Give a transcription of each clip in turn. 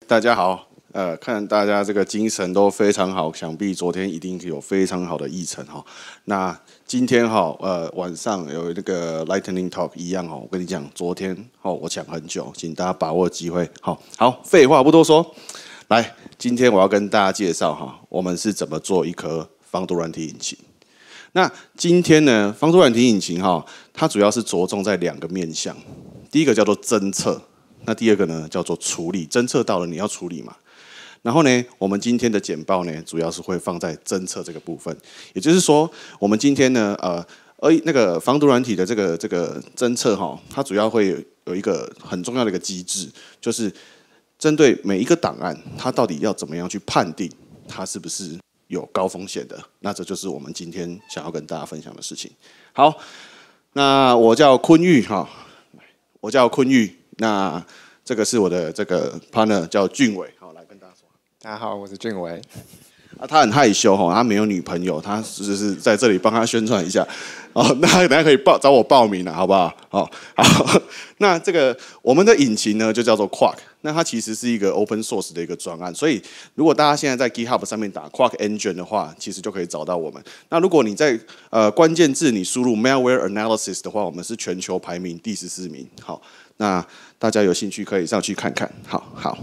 大家好，看大家这个精神都非常好，想必昨天一定有非常好的议程哈。那今天哈，晚上有那个 Lightning Talk 一样哦，我跟你讲，昨天我讲很久，请大家把握机会。好，废话不多说，来，今天我要跟大家介绍哈，我们是怎么做一颗防毒软体引擎。那今天呢，防毒软体引擎哈，它主要是着重在2个面向，第一个叫做侦测。那第二个呢，叫做处理，侦测到了你要处理嘛。然后呢，我们今天的简报呢，主要是会放在侦测这个部分。也就是说，我们今天呢，那个防毒软体的这个侦测哈，它主要会有一个很重要的一个机制，就是针对每一个档案，它到底要怎么样去判定它是不是有高风险的。那这就是我们今天想要跟大家分享的事情。好，那我叫坤玉哈，我叫坤玉。那这个是我的这个 partner 叫JunWei，好，来跟大家说。 大家好，我是JunWei。 他很害羞哈，他没有女朋友，他只是在这里帮他宣传一下。哦，那等下可以找我报名了，好不好？好。那这个我们的引擎呢，就叫做 Quark。那它其实是一个 open source 的一个专案，所以如果大家现在在 GitHub 上面打 Quark-Engine 的话，其实就可以找到我们。那如果你在关键字你输入 malware analysis 的话，我们是全球排名第14名。好，那大家有兴趣可以上去看看。好。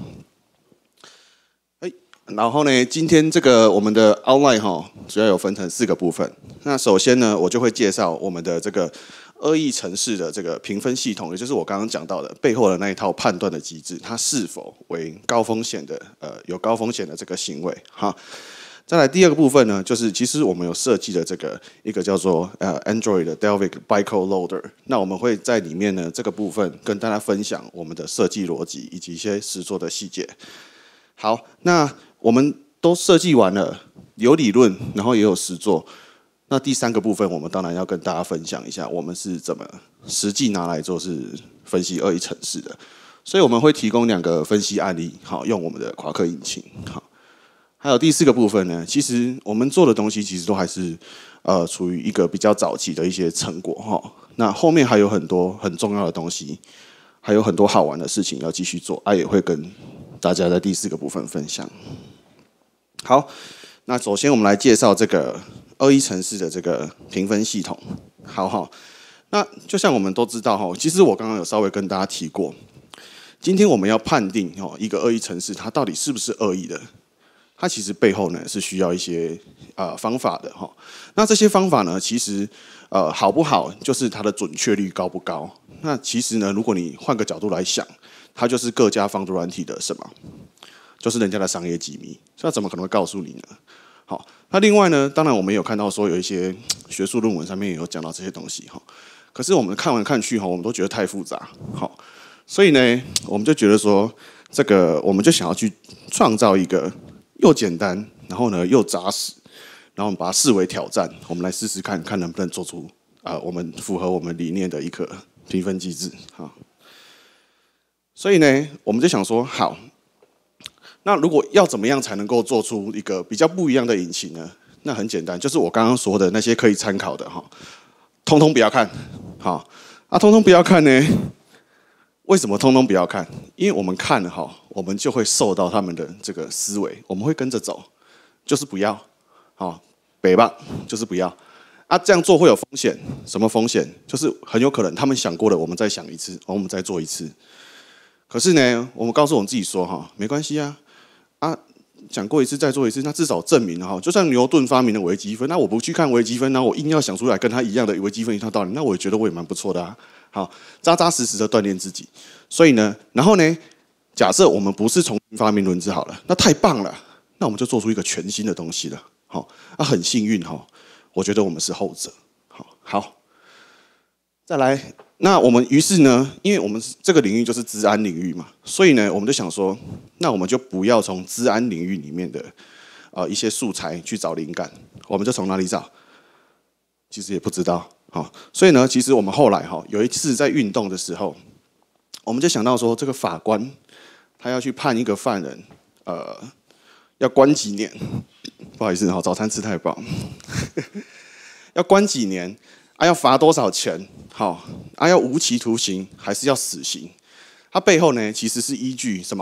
然后呢，今天这个我们的 outline 哈，主要有分成4个部分。那首先呢，我就会介绍我们的这个恶意程式的这个评分系统，也就是我刚刚讲到的背后的那一套判断的机制，它是否为高风险的有高风险的这个行为哈。再来第2个部分呢，就是其实我们有设计的这个一个叫做Android 的 Delphic bytecode loader。那我们会在里面呢这个部分跟大家分享我们的设计逻辑以及一些实作的细节。好，那我们都设计完了，有理论，然后也有实作。那第3个部分，我们当然要跟大家分享一下，我们是怎么实际拿来做是分析恶意程式的。所以我们会提供2个分析案例，好，用我们的夸克引擎。好，还有第4个部分呢，其实我们做的东西其实都还是处于一个比较早期的一些成果哈。那后面还有很多很重要的东西，还有很多好玩的事情要继续做，也会跟大家在第4个部分分享。好，那首先我们来介绍这个恶意程式的这个评分系统。好，那就像我们都知道哈，其实我刚刚有稍微跟大家提过，今天我们要判定一个恶意程式它到底是不是恶意的，它其实背后呢是需要一些方法的哈。那这些方法呢，其实好不好，就是它的准确率高不高。那其实呢，如果你换个角度来想，它就是各家防毒软体的什么？就是人家的商业机密，所以怎么可能会告诉你呢？好，那另外呢，当然我们有看到说有一些学术论文上面也有讲到这些东西哈。可是我们看完看去哈，我们都觉得太复杂，好，所以呢，我们就觉得说这个我们就想要去创造一个又简单，然后呢又扎实，然后我们把它视为挑战，我们来试试看看能不能做出我们符合我们理念的一个评分机制哈。所以呢，我们就想说好。那如果要怎么样才能够做出一个比较不一样的引擎呢？那很简单，就是我刚刚说的那些可以参考的哈，通通不要看。好，通通不要看呢？为什么通通不要看？因为我们看了哈，我们就会受到他们的这个思维，我们会跟着走，就是不要。好，北吧，就是不要。这样做会有风险，什么风险？就是很有可能他们想过了，我们再想一次，我们再做一次。可是呢，我们告诉我们自己说哈，没关系啊。讲过一次再做一次，那至少证明哈，就像牛顿发明了微积分，那我不去看微积分，然后我硬要想出来跟他一样的微积分一套道理，那我也觉得我也蛮不错的啊。好，扎扎实实的锻炼自己。所以呢，然后呢，假设我们不是重新发明轮子好了，那太棒了，那我们就做出一个全新的东西了。好，很幸运哈，我觉得我们是后者。好，再来。那我们于是呢，因为我们这个领域就是资安领域嘛，所以呢，我们就想说，那我们就不要从资安领域里面的一些素材去找灵感，我们就从哪里找？其实也不知道。好，所以呢，其实我们后来有一次在运动的时候，我们就想到说，这个法官他要去判一个犯人，要关几年？不好意思，早餐吃太饱，要关几年？要罚多少钱？要无期徒刑还是要死刑？它背后呢，其实是依据什么？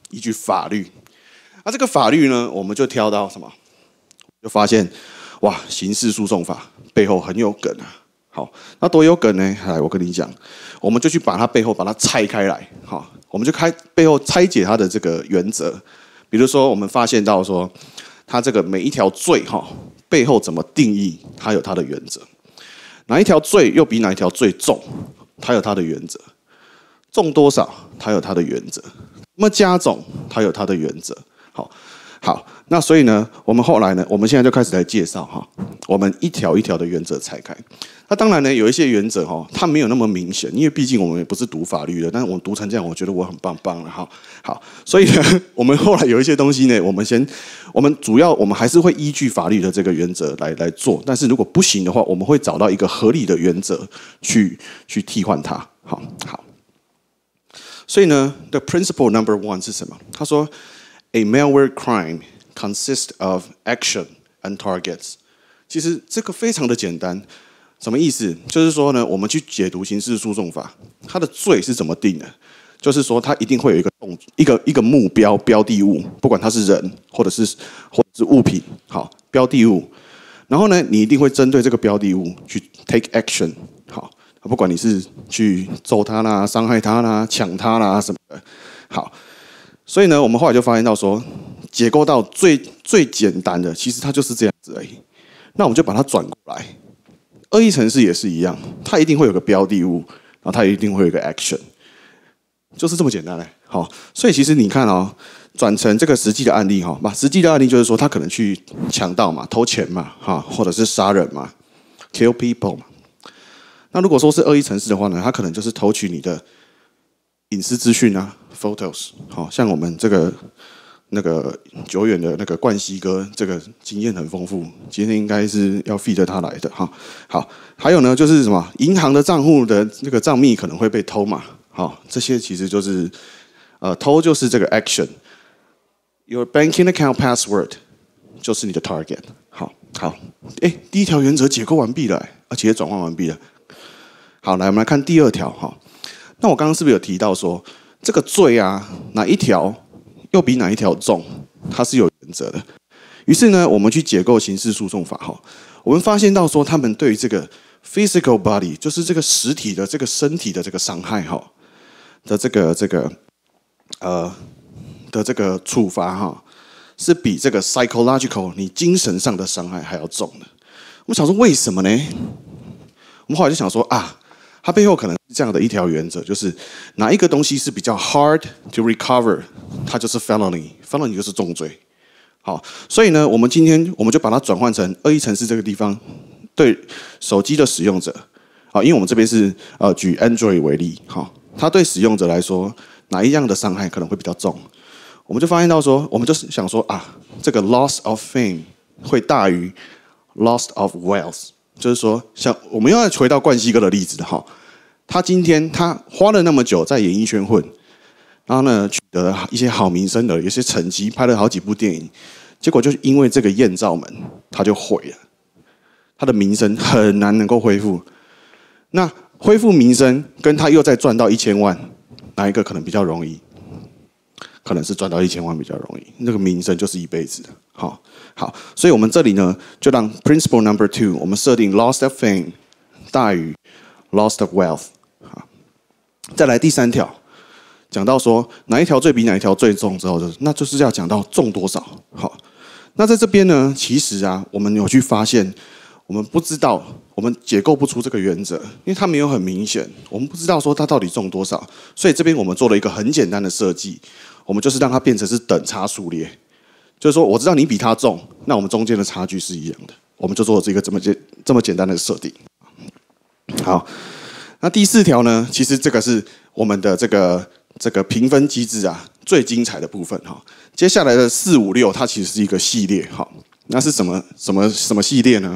依据法律。那这个法律呢，我们就挑到什么？就发现，哇，刑事诉讼法背后很有梗啊。好，那多有梗呢？来，我跟你讲，我们就去把它背后把它拆开来。好，我们就背后拆解它的这个原则。比如说，我们发现到说，它这个每一条罪背后怎么定义，它有它的原则。哪一条罪又比哪一条罪重，它有它的原则。重多少，它有它的原则。那么加总，它有它的原则。好，那所以呢，我们后来呢，我们现在就开始来介绍我们一条一条的原则拆开。那当然呢，有一些原则它没有那么明显，因为毕竟我们也不是读法律的，但是我们读成这样，我觉得我很棒了好，所以呢，我们后来有一些东西呢，我们主要我们还是会依据法律的这个原则来做，但是如果不行的话，我们会找到一个合理的原则去替换它。好，所以呢 ，the principle number 1是什么？他说 ，a malware crime consists of action and targets。其实这个非常的简单，什么意思？就是说呢，我们去解读刑事诉讼法，它的罪是怎么定的？就是说，它一定会有一个目标标的物，不管它是人或者是物品，好，标的物。然后呢，你一定会针对这个标的物去 take action， 好。不管你是去揍他啦、伤害他啦、抢他啦什么的，好，所以呢，我们后来就发现到说，解构到最简单的，其实它就是这样子而已。那我们就把它转过来，恶意程式也是一样，它一定会有个标的物，然后它一定会有一个 action， 就是这么简单嘞。好，所以其实你看转成这个实际的案例实际的案例就是说，他可能去强盗嘛、偷钱嘛，或者是杀人嘛 ，kill people 嘛。那如果说是恶意程式的话呢，它可能就是偷取你的隐私资讯啊 ，photos， 像我们那个久远的那个冠希哥，这个经验很丰富，今天应该是要 feed 他来的好，还有呢，就是什么银行的账户的那个账密可能会被偷嘛，这些其实就是偷就是这个 action，your banking account password 就是你的 target。好，第一条原则解构完毕了，而且也转换完毕了。好，来我们来看第二条那我刚刚是不是有提到说，这个罪啊，哪一条又比哪一条重，它是有原则的。于是呢，我们去解构刑事诉讼法我们发现到说，他们对于这个 physical body， 就是这个实体的这个身体的这个伤害的这个处罚是比这个 psychological 你精神上的伤害还要重的。我们想说为什么呢？我们后来就想说它背后可能是这样的一条原则，就是哪一个东西是比较 hard to recover， 它就是 felony 就是重罪。好，所以呢，我们今天我们就把它转换成恶意程式这个地方对手机的使用者，因为我们这边是举 Android 为例，它对使用者来说哪一样的伤害可能会比较重？我们就发现到说，我们就是想说这个 loss of fame 会大于 loss of wealth。就是说，像我们又要回到冠希哥的例子他今天他花了那么久在演艺圈混，然后呢取得了一些好名声的，有些成绩，拍了好几部电影，结果就是因为这个艳照门，他就毁了，他的名声很难能够恢复。那恢复名声跟他又再赚到1000万，哪一个可能比较容易？可能是赚到1000万比较容易，那个名声就是一辈子的。好，所以我们这里呢，就让 principle number 2， 我们设定 loss of fame 大于 loss of wealth。再来第3条，讲到说哪一条罪比哪一条罪重之后，那就是要讲到重多少。好，那在这边呢，其实我们有去发现，我们不知道，我们解构不出这个原则，因为它没有很明显，我们不知道说它到底重多少，所以这边我们做了一个很简单的设计。我们就是让它变成是等差数列，就是说我知道你比它重，那我们中间的差距是一样的，我们就做了这个这么简单的设定。好，那第4条呢，其实这个是我们的这个评分机制最精彩的部分接下来的4、5、6，它其实是一个系列那是什么系列呢？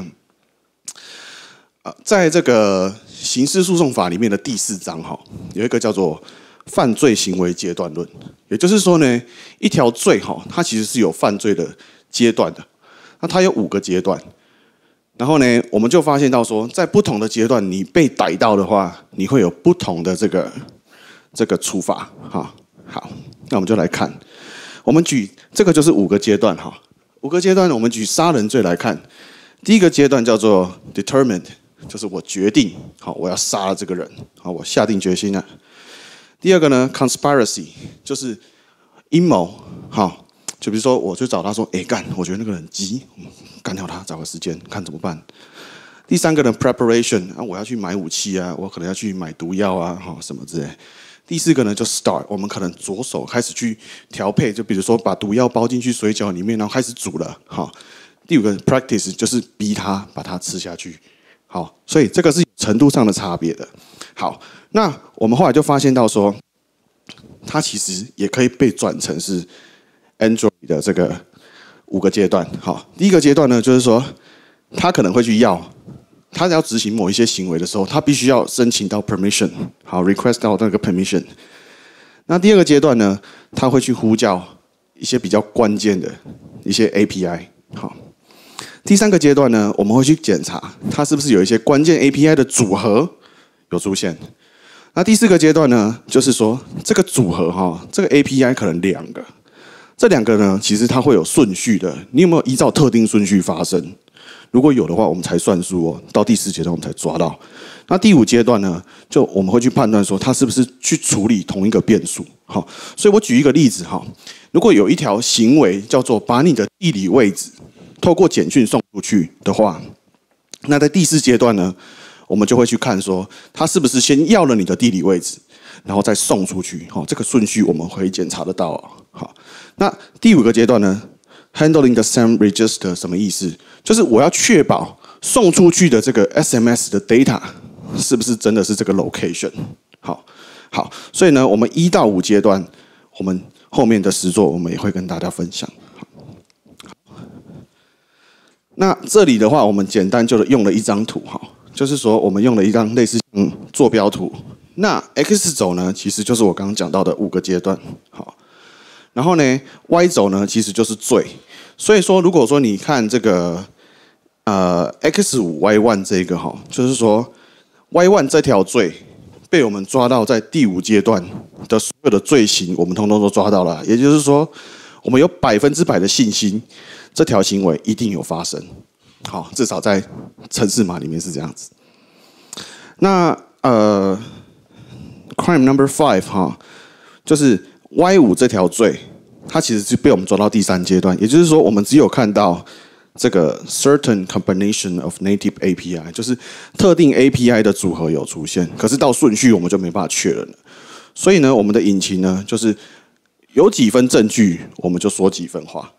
在这个刑事诉讼法里面的第4章有一个叫做犯罪行为阶段论，也就是说呢，一条罪它其实是有犯罪的阶段的，那它有5个阶段。然后呢，我们就发现到说，在不同的阶段，你被逮到的话，你会有不同的这个处罚好，那我们就来看我们举这个就是5个阶段哈，5个阶段我们举杀人罪来看，第一个阶段叫做 determined， 就是我决定好我要杀了这个人，好我下定决心了。第二个呢 conspiracy 就是阴谋，好就比如说我就找他说，干，我觉得那个人很鸡，干掉他，找个时间看怎么办。第三个呢 preparation， 我要去买武器啊，我可能要去买毒药啊，什么之类。第四个呢就 start， 我们可能着手开始去调配，就比如说把毒药包进去水饺里面，然后开始煮了。好，第5个 practice 就是逼他把它吃下去。好，所以这个是程度上的差别的。好，那我们后来就发现到说，它其实也可以被转成是 Android 的这个5个阶段。好，第一个阶段呢就是说，他可能会去要。他要执行某一些行为的时候，他必须要申请到 permission， 好 request 到那个 permission。那第二个阶段呢，他会去呼叫一些比较关键的一些 API。好，第三个阶段呢，我们会去检查它是不是有一些关键 API 的组合有出现。那第4个阶段呢，就是说这个组合这个 API 可能2个，这2个呢，其实它会有顺序的，你有没有依照特定顺序发生？如果有的话，我们才算数哦。到第4阶段，我们才抓到。那第5阶段呢，就我们会去判断说，它是不是去处理同一个变数。好，所以我举一个例子哈。如果有一条行为叫做把你的地理位置透过简讯送出去的话，那在第4阶段呢，我们就会去看说，它是不是先要了你的地理位置，然后再送出去。好，这个顺序我们可以检查得到。好，那第5个阶段呢？ Handling the same register 什么意思？就是我要确保送出去的这个 SMS 的 data 是不是真的是这个 location。好，所以呢，我们1到5阶段，我们后面的实作我们也会跟大家分享。那这里的话，我们简单就用了一张图哈，就是说我们用了一张类似坐标图。那 X 轴呢，其实就是我刚刚讲到的5个阶段。好。 然后呢 ，Y 轴呢其实就是罪，所以说如果说你看这个X5Y1 这个就是说 Y1 这条罪被我们抓到在第5阶段的所有的罪行，我们通通都抓到了，也就是说我们有100%的信心，这条行为一定有发生。好，至少在程式码里面是这样子。那Crime Number 5就是。 Y5 这条罪，它其实是被我们抓到第3阶段，也就是说，我们只有看到这个 certain combination of native API， 就是特定 API 的组合有出现，可是到顺序我们就没办法确认了。所以呢，我们的引擎呢，就是有几分证据，我们就说几分话。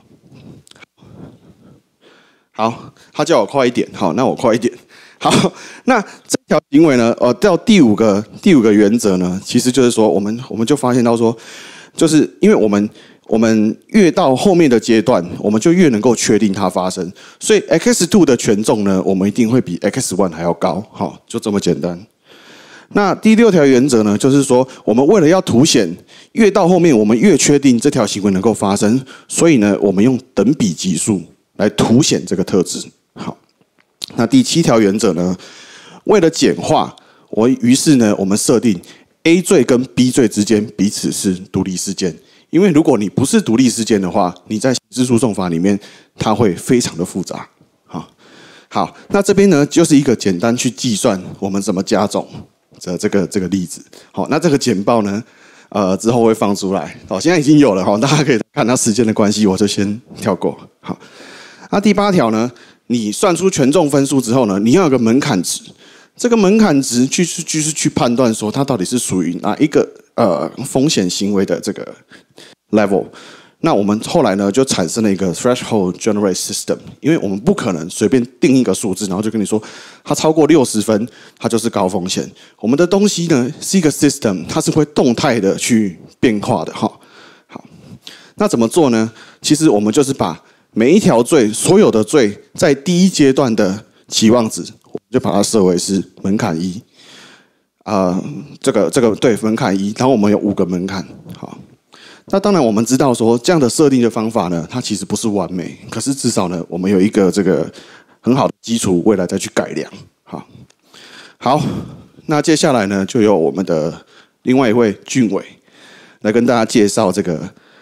好，他叫我快一点，好，那我快一点。好，那这条行为呢，到第五个原则呢，其实就是说，我们就发现到说，就是因为我们越到后面的阶段，我们就越能够确定它发生，所以 X2 的权重呢，我们一定会比 X1 还要高，好，就这么简单。那第6条原则呢，就是说，我们为了要凸显，越到后面我们越确定这条行为能够发生，所以呢，我们用等比级数来凸显这个特质。好。那第7条原则呢？为了简化，于是呢，我们设定 A 罪跟 B 罪之间彼此是独立事件。因为如果你不是独立事件的话，你在刑事诉讼法里面它会非常的复杂。好，那这边呢就是一个简单去计算我们怎么加总的这个例子。好，那这个简报呢，之后会放出来。好，现在已经有了哈，大家可以看它时间的关系，我就先跳过。好，那第8条呢？你算出权重分数之后呢，你要有个门槛值，这个门槛值就是去判断说它到底是属于哪一个风险行为的这个 level。那我们后来呢就产生了一个 threshold generate system， 因为我们不可能随便定一个数字，然后就跟你说它超过60分，它就是高风险。我们的东西呢是一个 system， 它是会动态的去变化的哈。好，那怎么做呢？其实我们就是把每一条罪，所有的罪在第1阶段的期望值，我们就把它设为是门槛1。这个对门槛1，然后我们有5个门槛。好，那当然我们知道说这样的设定的方法呢，它其实不是完美，可是至少呢，我们有一个这个很好的基础，未来再去改良。好，那接下来呢，就由我们的另外一位俊伟来跟大家介绍这个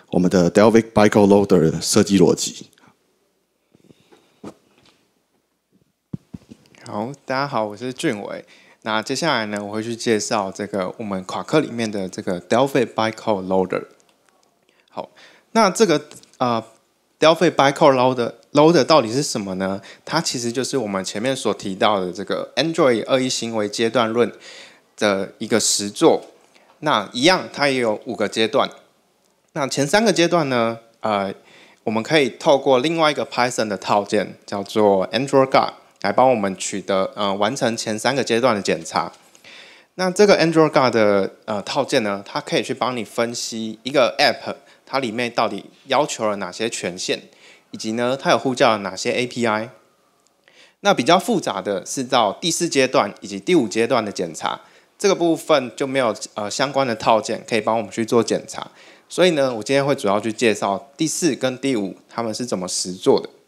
我们的 Delphic Bytecode Loader 的设计逻辑。 好，大家好，我是JunWei。那接下来呢，我会去介绍这个我们夸克里面的这个 Delphic Bytecode Loader。好，那这个Delphic Bytecode Loader 到底是什么呢？它其实就是我们前面所提到的这个 Android 恶意行为阶段论的一个实作。那一样，它也有5个阶段。那前3个阶段呢，我们可以透过另外一个 Python 的套件，叫做 AndroidGuard， 来帮我们取得完成前3个阶段的检查。那这个 AndroidGuard 的套件呢，它可以去帮你分析一个 App 它里面到底要求了哪些权限，以及呢它有呼叫了哪些 API。那比较复杂的是到第4阶段以及第5阶段的检查，这个部分就没有相关的套件可以帮我们去做检查。所以呢，我今天会主要去介绍第4跟第5他们是怎么实做的。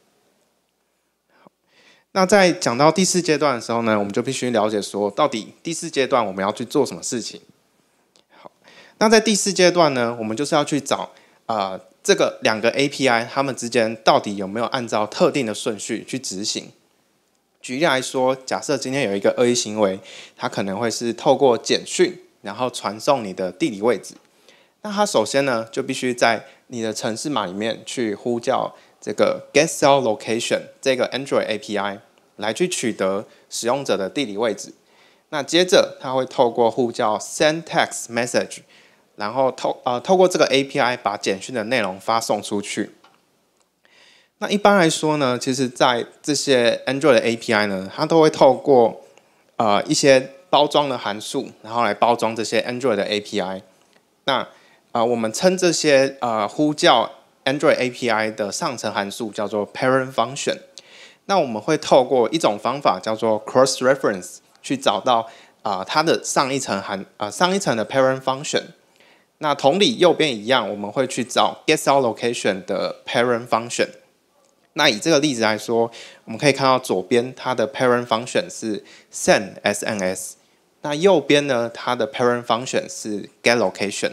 那在讲到第4阶段的时候呢，我们就必须了解说，到底第4阶段我们要去做什么事情。好，那在第4阶段呢，我们就是要去找这个2个 API 它们之间到底有没有按照特定的顺序去执行。举例来说，假设今天有一个恶意行为，它可能会是透过简讯，然后传送你的地理位置。那它首先呢，就必须在你的程式码里面去呼叫这个 getCellLocation 这个 Android API 来去取得使用者的地理位置。那接着它会透过呼叫 sendTextMessage， 然后透过这个 API 把简讯的内容发送出去。那一般来说呢，其实在这些 Android 的 API 呢，它都会透过一些包装的函数，然后来包装这些 Android 的 API。那我们称这些呼叫 Android API 的上层函数叫做 parent function。那我们会透过一种方法叫做 cross reference 去找到它的上一层的 parent function。那同理，右边一样，我们会去找 getCellLocation 的 parent function。那以这个例子来说，我们可以看到左边它的 parent function 是 send， 那右边呢，它的 parent function 是 getLocation。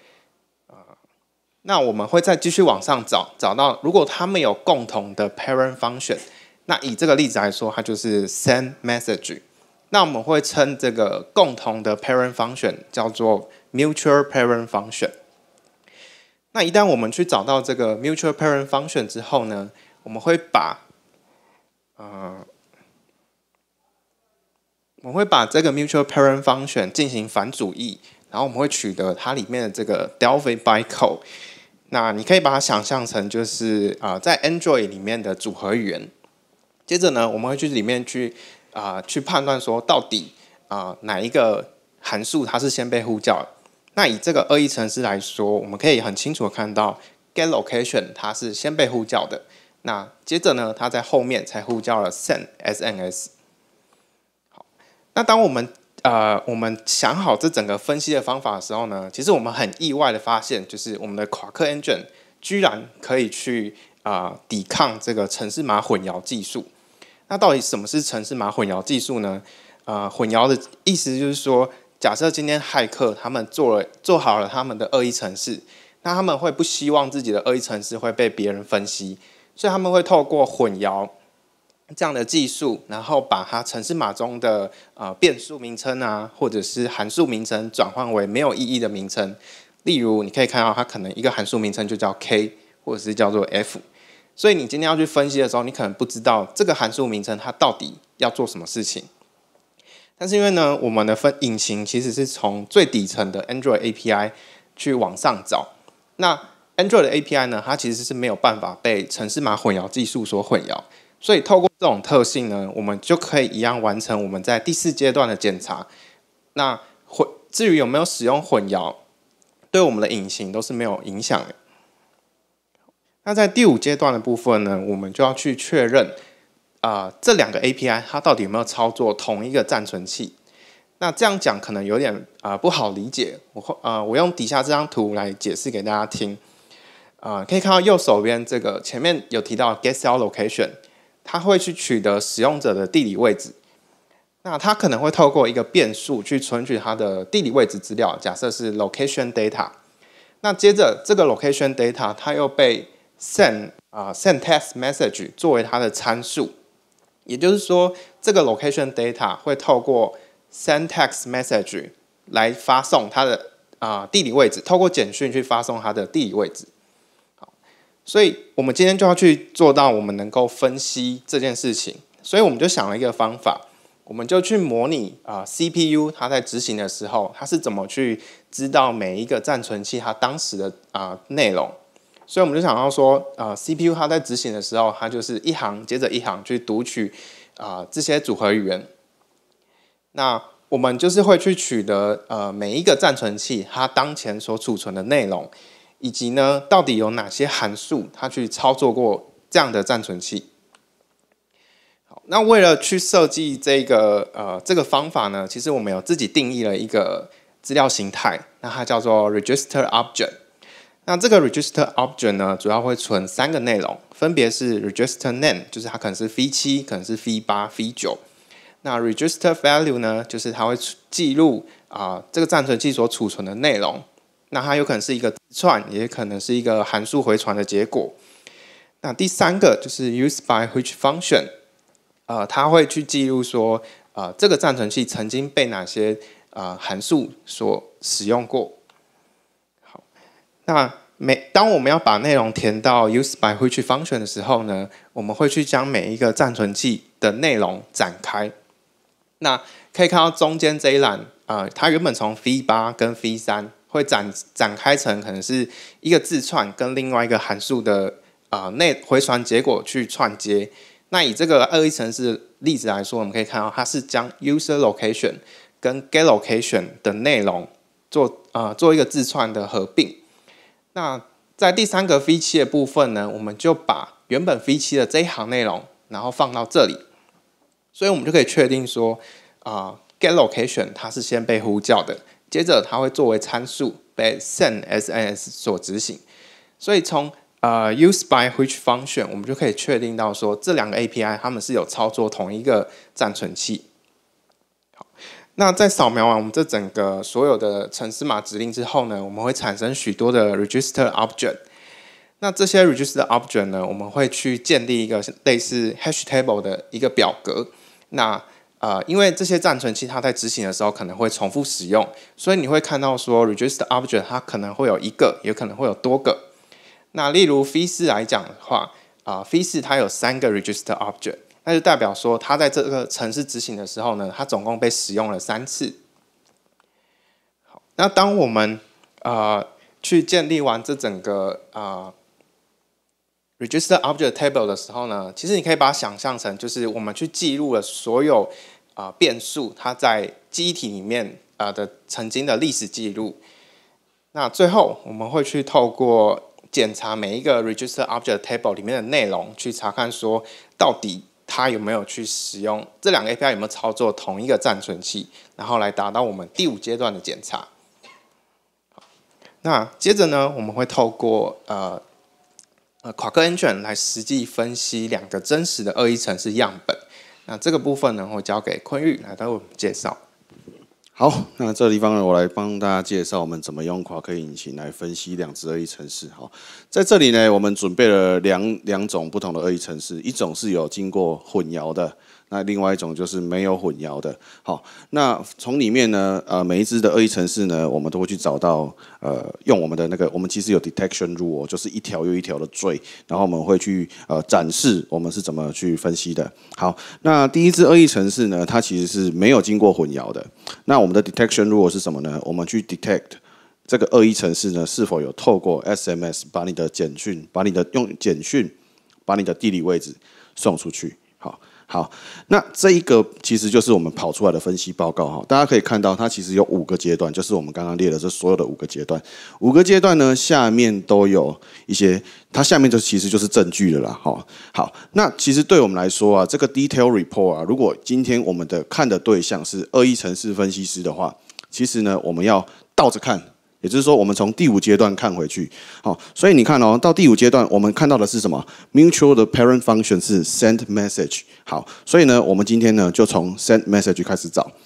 那我们会再继续往上找到如果它们有共同的 parent function， 那以这个例子来说，它就是 send message。那我们会称这个共同的 parent function 叫做 mutual parent function。那一旦我们去找到这个 mutual parent function 之后呢，我们会把这个 mutual parent function 进行反主义，然后我们会取得它里面的这个 Delphic Bytecode。那你可以把它想象成就是在 Android 里面的组合语言。接着呢，我们会去里面去判断说到底哪一个函数它是先被呼叫的。那以这个恶意程式来说，我们可以很清楚的看到 getLocation 它是先被呼叫的。那接着呢，它在后面才呼叫了 send。好，那当我们想好这整个分析的方法的时候呢，其实我们很意外的发现，就是我们的Quark-Engine居然可以去抵抗这个程式码混淆技术。那到底什么是程式码混淆技术呢？混淆的意思就是说，假设今天骇客他们做好了他们的恶意程式，那他们会不希望自己的恶意程式会被别人分析，所以他们会透过混淆这样的技术，然后把它程式码中的变数名称或者是函数名称转换为没有意义的名称。例如，你可以看到它可能一个函数名称就叫 K， 或者是叫做 F。所以你今天要去分析的时候，你可能不知道这个函数名称它到底要做什么事情。但是因为呢，我们的引擎其实是从最底层的 Android API 去往上找。那 Android 的 API 呢，它其实是没有办法被程式码混淆技术所混淆。所以透过这种特性呢，我们就可以一样完成我们在第4阶段的检查。那至于有没有使用混淆，对我们的引擎都是没有影响的。那在第5阶段的部分呢，我们就要去确认这2个 API 它到底有没有操作同一个暂存器。那这样讲可能有点不好理解，我用底下这张图来解释给大家听。可以看到右手边这个前面有提到 getCellLocation， 它会去取得使用者的地理位置。那它可能会透过一个变数去存取它的地理位置资料，假设是 location data。 那接着这个 location data 它又被 send text message 作为它的参数，也就是说这个 location data 会透过 send text message 来发送它的地理位置，透过简讯去发送它的地理位置。好，所以我们今天就要去做到我们能够分析这件事情，所以我们就想了一个方法，我们就去模拟CPU 它在执行的时候，它是怎么去知道每一个暂存器它当时的内容。所以我们就想到说CPU 它在执行的时候，它就是一行接着一行去读取这些组合语言。那我们就是会去取得每一个暂存器它当前所储存的内容，以及呢到底有哪些函数它去操作过这样的暂存器。好，那为了去设计这个方法呢，其实我们有自己定义了一个资料形态，那它叫做 register object。那这个 register object 呢，主要会存3个内容，分别是 register name， 就是它可能是 v7， 可能是 v8、v9。那 register value 呢，就是它会记录这个暂存器所储存的内容。那它有可能是一个字串，也可能是一个函数回传的结果。那第3个就是 use by which function， 它会去记录说这个暂存器曾经被哪些函数所使用过。那当我们要把内容填到 use by which function 的时候呢，我们会去将每一个暂存器的内容展开。那可以看到中间这一栏，它原本从 v8 跟 v3 会展开成可能是一个字串跟另外一个函数的回传结果去串接。那以这个恶意程式例子来说，我们可以看到它是将 user location 跟 get location 的内容做一个字串的合并。那在第3个 v7 的部分呢，我们就把原本 v7 的这一行内容，然后放到这里，所以我们就可以确定说get location 它是先被呼叫的，接着它会作为参数被 send SNS 所执行。所以从use by which function 我们就可以确定到说这2个 API 它们是有操作同一个暂存器。那在扫描完我们这整个所有的程式码指令之后呢，我们会产生许多的 register object。那这些 register object 呢，我们会去建立一个类似 HITB 的一个表格。那因为这些暂存器它在执行的时候可能会重复使用，所以你会看到说 register object 它可能会有1个，也可能会有多个。那例如 v4 来讲的话，v4 它有3个 register object。那就代表说，它在这个程式执行的时候呢，它总共被使用了3次。好，那当我们去建立完这整个register object table 的时候呢，其实你可以把它想象成，就是我们去记录了所有变数它在记忆体里面的曾经的历史记录。那最后我们会去透过检查每一个 register object table 里面的内容，去查看说到底它有没有去使用这2个 API 有没有操作同一个暂存器，然后来达到我们第5阶段的检查。那接着呢，我们会透过Quark-Engine 来实际分析2个真实的恶意程式样本。那这个部分呢，会交给坤玉来为我们介绍。 好，那这个地方呢，我来帮大家介绍我们怎么用夸克引擎来分析2只恶意程式。好，在这里呢，我们准备了两种不同的恶意程式，一种是有经过混淆的，那另外一种就是没有混淆的。好，那从里面呢，每一只的恶意程式呢，我们都会去找到，用我们的那个，我们其实有 detection rule， 就是一条又一条的缀，然后我们会去展示我们是怎么去分析的。好，那第一只恶意程式呢，它其实是没有经过混淆的。那我们的 detection rule 是什么呢？我们去 detect 这个恶意程式呢是否有透过 SMS 把你的简讯，用简讯把你的地理位置送出去。好，那这一个其实就是我们跑出来的分析报告哈。大家可以看到，它其实有5个阶段，就是我们刚刚列的这所有的5个阶段。5个阶段呢，下面都有一些，它下面其实就是证据了啦。好，那其实对我们来说啊，这个 detail report 啊，如果今天我们的看的对象是恶意程式分析师的话，其实呢，我们要倒着看。也就是说，我们从第5阶段看回去，好，所以你看哦，到第5阶段，我们看到的是什么 ？Mutual 的 parent function 是 send message。好，所以呢，我们今天呢就从 send message 开始找。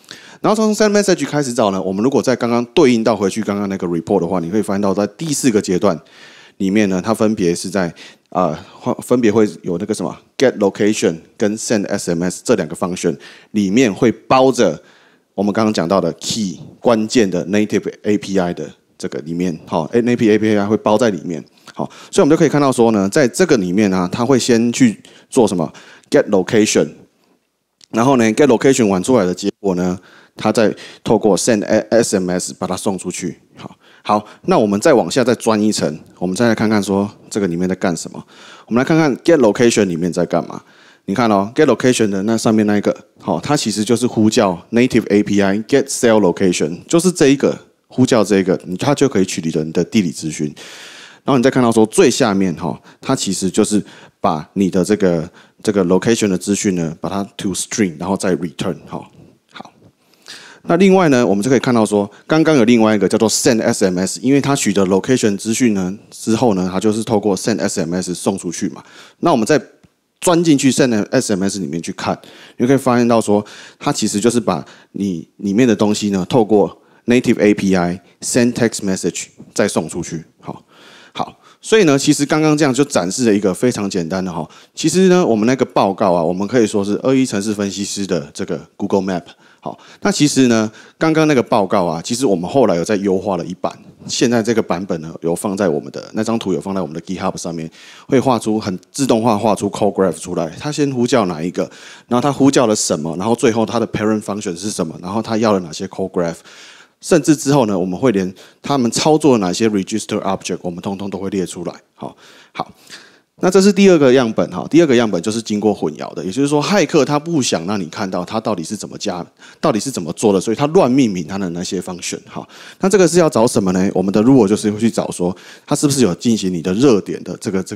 然后从 send message 开始找呢，我们如果在刚刚对应到回去刚刚那个 report 的话，你可以发现到在第4个阶段里面呢，它分别是在分别会有那个什么 get location 跟 send SMS 这2个 function 里面会包着我们刚刚讲到的 key 关键的 native API 的这个里面，好 ，native API 会包在里面，好，所以我们就可以看到说呢，在这个里面呢，它会先去做什么 get location， 然后呢 get location 完出来的结果呢，它再透过 send SMS 把它送出去，好，那我们再往下再钻一层，我们再来看看说这个里面在干什么。我们来看看 get location 里面在干嘛。你看哦 ，get location 的那上面那一个，它其实就是呼叫 native API get cell location， 就是这一个呼叫这个，它就可以取得你的地理资讯。然后你再看到说最下面它其实就是把你的这个 location 的资讯呢，把它 to string， 然后再 return 好。那另外呢，我们就可以看到说，刚刚有另外一个叫做 send SMS， 因为它取得 location 资讯呢之后呢，它就是透过 send SMS 送出去嘛。那我们再钻进去 send SMS 里面去看，你就可以发现到说，它其实就是把你里面的东西呢，透过 native API send text message 再送出去。好，所以呢，其实刚刚这样就展示了一个非常简单的哈。其实呢，我们那个报告啊，我们可以说是21程式分析师的这个 Google Map。好，那其实呢，刚刚那个报告啊，其实我们后来有在优化了一版，现在这个版本呢，有放在我们的那张图，有放在我们的 GitHub 上面，会画出很自动化画出 code graph 出来。它先呼叫哪一个，然后它呼叫了什么，然后最后它的 parent function 是什么，然后它要了哪些 code graph， 甚至之后呢，我们会连他们操作哪些 register object， 我们通通都会列出来。好。那这是第2个样本哈，第2个样本就是经过混淆的，也就是说，骇客他不想让你看到他到底是怎么加，到底是怎么做的，所以他乱命名他的那些 function 哈。那这个是要找什么呢？我们的 rule 就是会去找说，他是不是有进行你的热点的这个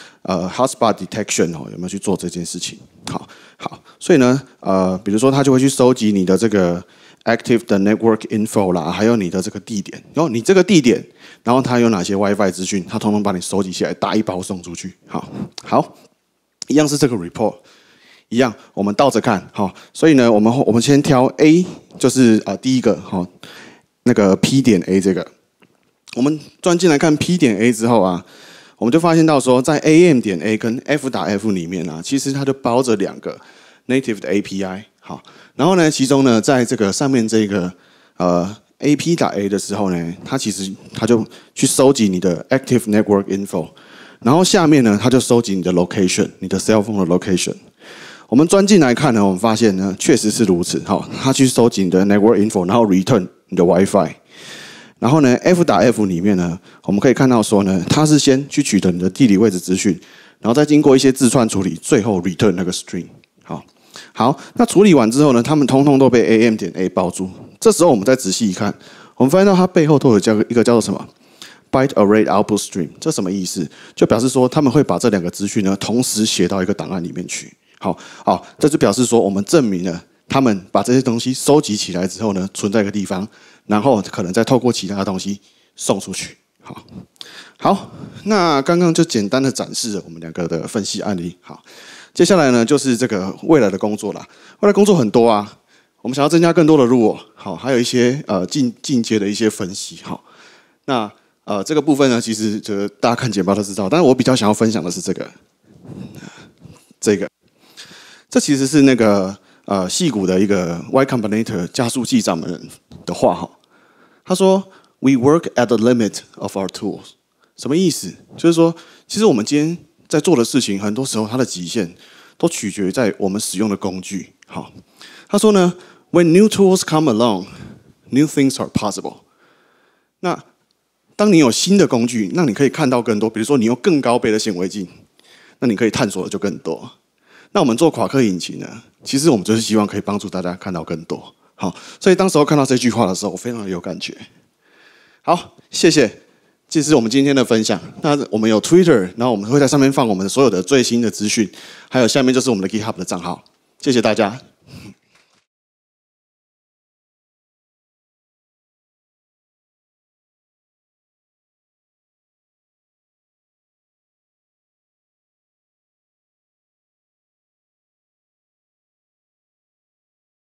hotspot detection 有没有去做这件事情？好，所以呢比如说他就会去收集你的这个 active 的 network info 啦，还有你的这个地点，然后你这个地点，然后它有哪些 WiFi 资讯，它统统把你收集起来，打一包送出去。好，一样是这个 report， 一样我们倒着看。好，所以呢，我们先挑 A， 就是第一个那个 P 点 A 这个，我们钻进来看 P 点 A 之后啊，我们就发现到说，在 AM 点 A 跟 F.F 里面啊，其实它就包着2个 native 的 API。好，然后呢，其中呢，在这个上面这个AP.A 的时候呢，它就去收集你的 active network info， 然后下面呢，它就收集你的 location， 你的 cell phone 的 location。我们钻进来看呢，我们发现呢，确实是如此。好，它去收集你的 network info， 然后 return 你的 WiFi。然后呢 ，F.F 里面呢，我们可以看到说呢，它是先去取得你的地理位置资讯，然后再经过一些字串处理，最后 return 那个 string。好，那处理完之后呢，他们通通都被 AM 点 A 包住。这时候我们再仔细一看，我们发现到它背后都有一个叫做什么 byte array output stream， 这什么意思？就表示说他们会把这2个资讯呢同时写到一个档案里面去。好，这就表示说我们证明了他们把这些东西收集起来之后呢，存在一个地方，然后可能再透过其他的东西送出去。好，那刚刚就简单的展示了我们2个的分析案例。好。接下来呢，就是这个未来的工作啦。未来工作很多啊，我们想要增加更多的rule，好，还有一些进阶的一些分析。好，那这个部分呢，其实大家看简报都知道，但是我比较想要分享的是这个，这其实是那个矽谷的一个 Y Combinator 加速器掌门人的话哈。他说 ：“We work at the limit of our tools。”什么意思？就是说，其实我们今天在做的事情，很多时候它的极限都取决于在我们使用的工具。好，他说呢 ，When new tools come along, new things are possible。那当你有新的工具，那你可以看到更多。比如说，你用更高倍的显微镜，那你可以探索的就更多。那我们做夸克引擎呢，其实我们就是希望可以帮助大家看到更多。好，所以当时候看到这句话的时候，我非常有感觉。好，谢谢。这是我们今天的分享。那我们有 Twitter， 然后我们会在上面放我们所有的最新的资讯，还有下面就是我们的 GitHub 的账号。谢谢大家。